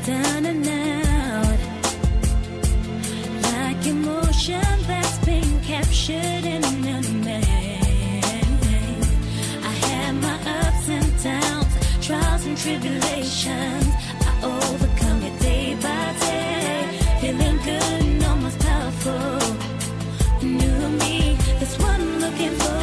down and out, like emotion that's been captured in a man. I had my ups and downs, trials and tribulations. I overcome it day by day, feeling good and almost powerful. New me, that's what I'm looking for.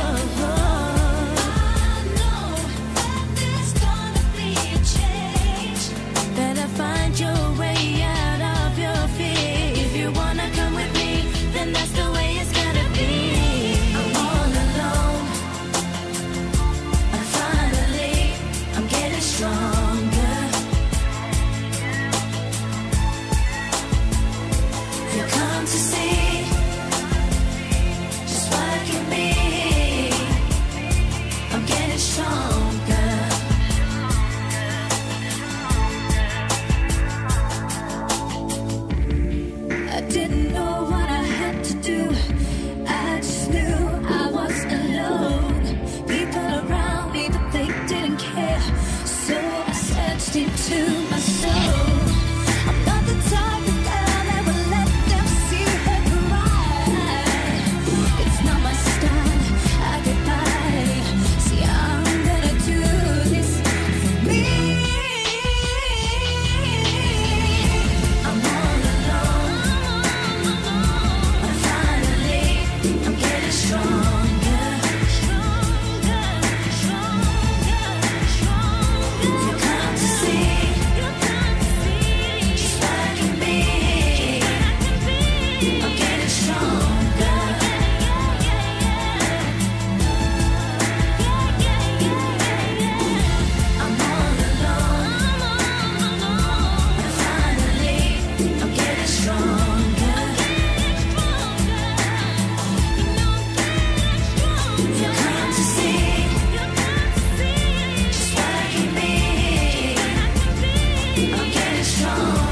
Find your way out of your fear. If you wanna come with me, then that's the way it's gotta be. I'm all alone, and finally I'm getting stronger. You come to see just what I can be. I'm getting stronger. Didn't know what I had to do. I just knew I was alone. People around me, but they didn't care. So I searched into my soul. I'm not the type of girl that will let them see her cry. It's not my style, I get by. See, I'm gonna do this for me. I'm all alone, stronger, stronger, stronger, stronger. You come to see just what I can be. I'm getting stronger. I'm all alone, and finally I'm getting stronger. You come to see just what I can be. I'm getting stronger.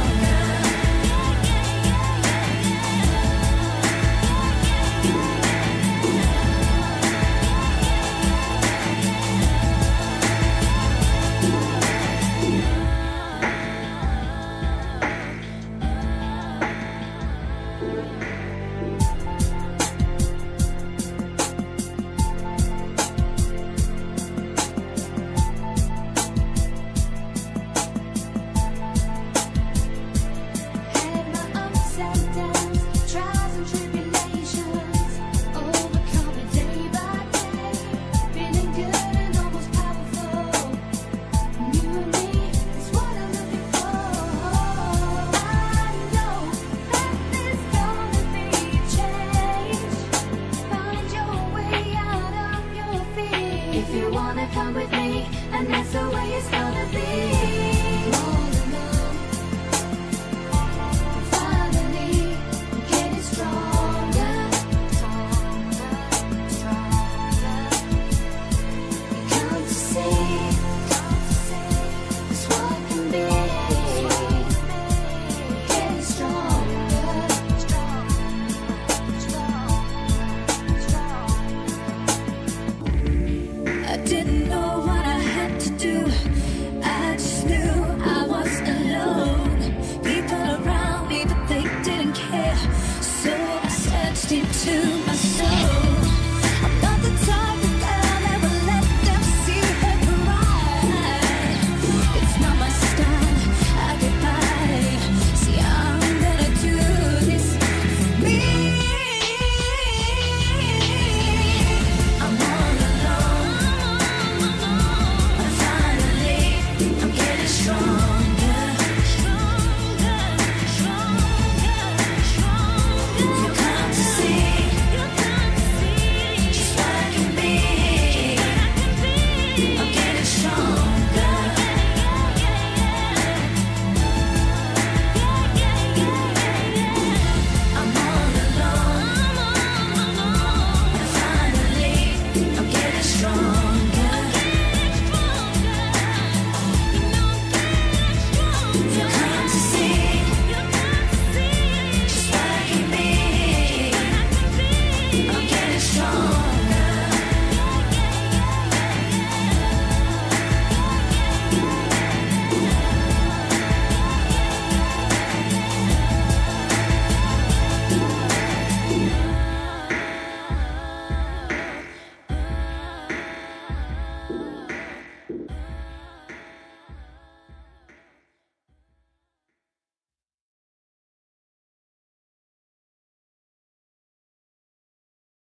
If you wanna come with me, and that's the way it's gonna be. All alone, finally, I'm getting stronger, stronger, stronger. You come to see just what I can be. Getting stronger, stronger, stronger, stronger. I didn't know what I had to do. I just knew I was alone. People around me, but they didn't care. So I searched into my soul. I'm not the type of girl that will let them see her cry. It's not my style, I get by. See, I'm gonna do this for me. I'm all alone, and finally I'm getting stronger, stronger, stronger, stronger. You come to see just what I can be. I'm getting stronger.